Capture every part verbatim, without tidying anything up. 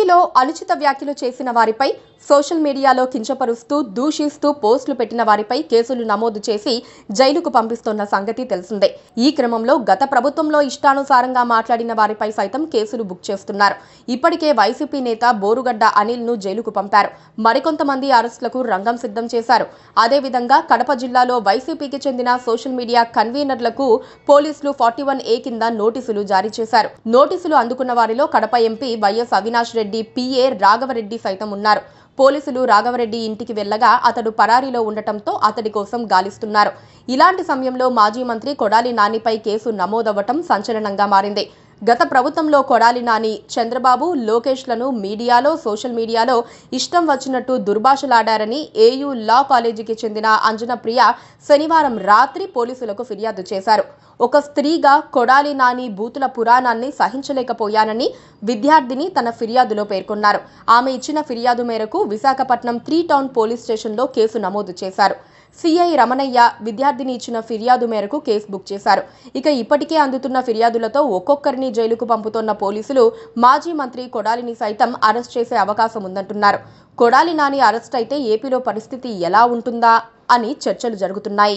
ఏపీలో అనుచిత వ్యాఖ్యలు చేసిన వారిపై సోషల్ మీడియాలో కించపరుస్తూ దూషిస్తూ పోస్టులు పెట్టిన వారిపై కేసులు నమోదు చేసి జైలుకు పంపిస్తున్న సంగతి తెలిసిందే. ఈ క్రమంలో గత ప్రభుత్వంలో ఇష్టానుసారంగా మాట్లాడిన వారిపై సైతం కేసులు బుక్ చేస్తున్నారు. ఇప్పటికే వైసీపీ నేత బోరుగడ్డ అనిల్ ను జైలుకు పంపారు. మరికొంతమంది అరెస్టులకు రంగం సిద్ధం చేశారు. అదేవిధంగా కడప జిల్లాలో వైసీపీకి చెందిన సోషల్ మీడియా కన్వీనర్లకు పోలీసులు ఫార్టీ వన్ ఏ కింద నోటీసులు జారీ చేశారు. నోటీసులు అందుకున్న వారిలో Kadapa MP YS Avinash Reddy PA Raghavareddy సైతం ఉన్నారు. పోలీసులు రాఘవరెడ్డి ఇంటికి వెళ్లగా అతడు పరారీలో ఉండటంతో అతడి కోసం గాలిస్తున్నారు. ఇలాంటి సమయంలో మాజీ మంత్రి కొడాలి నానిపై కేసు నమోదవ్వటం సంచలనంగా మారింది. గత ప్రభుత్వంలో కొడాలి నాని చంద్రబాబు లోకేష్లను మీడియాలో సోషల్ మీడియాలో ఇష్టం వచ్చినట్టు దుర్భాషలాడారని ఏయూ లా కాలేజీకి చెందిన అంజన ప్రియ శనివారం రాత్రి పోలీసులకు ఫిర్యాదు చేశారు. ఒక స్త్రీగా కొడాలి నాని బూతుల పురాణాన్ని సహించలేకపోయానని విద్యార్థిని తన ఫిర్యాదులో పేర్కొన్నారు. ఆమె ఇచ్చిన ఫిర్యాదు మేరకు విశాఖపట్నం త్రీ టౌన్ పోలీస్ స్టేషన్లో కేసు నమోదు చేశారు. సిఐ రమణయ్య విద్యార్థిని ఇచ్చిన ఫిర్యాదు మేరకు కేసు బుక్ చేశారు. ఇక ఇప్పటికే అందుతున్న ఫిర్యాదులతో ఒక్కొక్కరిని జైలుకు పంపుతున్న పోలీసులు మాజీ మంత్రి కొడాలిని సైతం అరెస్ట్ చేసే అవకాశం ఉందంటున్నారు. కొడాలి నాని అరెస్ట్ అయితే ఏపీలో పరిస్థితి ఎలా ఉంటుందా అని చర్చలు జరుగుతున్నాయి.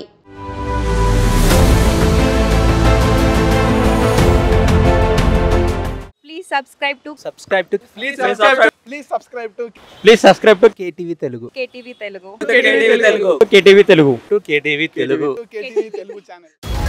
Please subscribe to subscribe to please subscribe to please subscribe to please subscribe to K T V Telugu K T V Telugu K T V Telugu K T V Telugu to K T V Telugu to K T V Telugu channel.